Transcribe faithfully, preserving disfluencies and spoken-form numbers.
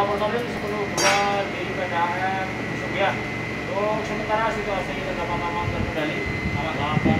personil sepuluh dua di P K M Sugian. Untuk sementara situasi tetap aman terkendali. Selamat